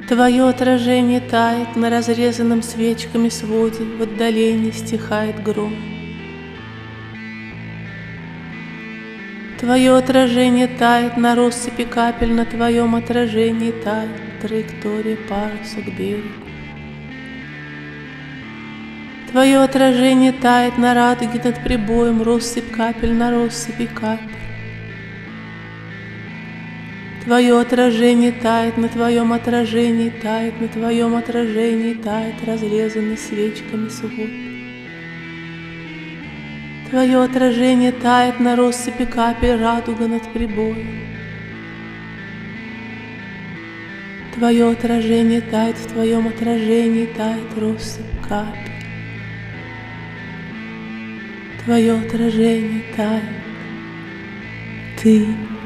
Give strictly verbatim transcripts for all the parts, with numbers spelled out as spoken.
Твое отражение тает на разрезанном свечками своде, в отдалении стихает гром. Твое отражение тает на россыпи капель, на твоем отражении тает траектория паруса к берегу. Твое отражение тает на радуге над прибоем, россыпь капель на россыпи капель. Твое отражение тает на твоем отражении, тает на твоем отражении, тает разрезанный свечками свод. Твое отражение тает на россыпи капель, радуга над прибоем. Твое отражение тает в твоем отражении, тает россыпь капель. Твое отражение тает, ты.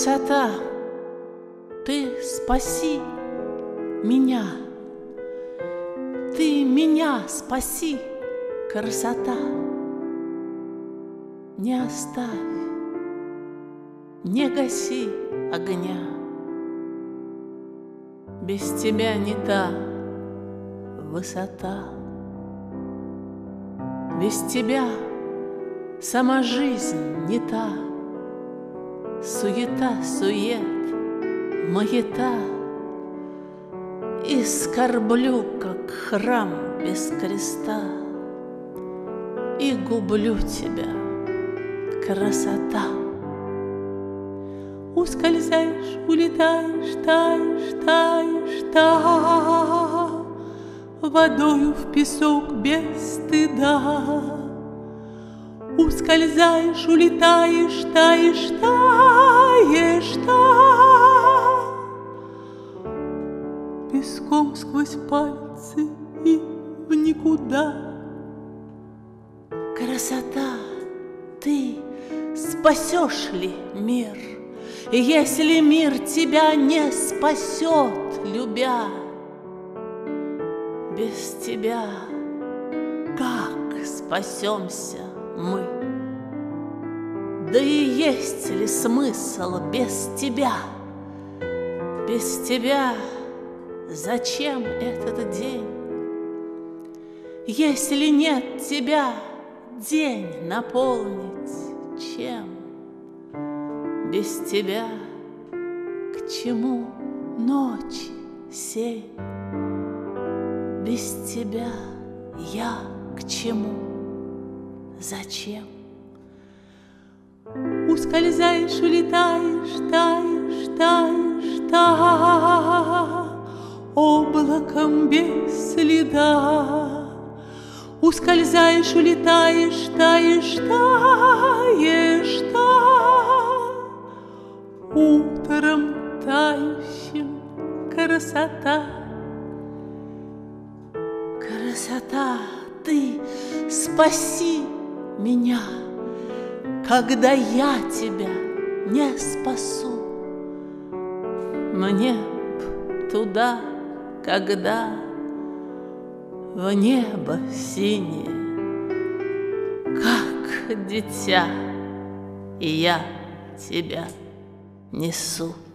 Красота, ты спаси меня, ты меня спаси, красота. Не оставь, не гаси огня, без тебя не та высота. Без тебя сама жизнь не та, суета, сует, маята. И скорблю, как храм без креста, и гублю тебя, красота. Ускользаешь, улетаешь, таешь, таешь, та, водою в песок без стыда. Ускользаешь, улетаешь, таешь, таешь, та, песком сквозь пальцы и в никуда. Красота, ты спасешь ли мир, если мир тебя не спасет, любя? Без тебя как спасемся мы? Да и есть ли смысл без тебя? Без тебя зачем этот день? Если нет тебя, день наполнить чем? Без тебя к чему ночь сей? Без тебя я к чему? Зачем? Ускользаешь, улетаешь, таешь, таешь, та, облаком без следа. Ускользаешь, улетаешь, таешь, таешь, та, утром тающим красота. Красота, ты спаси меня, когда я тебя не спасу. Мне б туда, когда в небо синее, как дитя, и я тебя несу.